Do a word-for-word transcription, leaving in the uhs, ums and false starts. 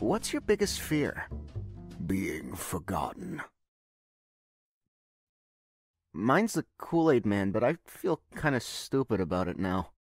What's your biggest fear? Being forgotten. Mine's the Kool-Aid Man, but I feel kinda stupid about it now.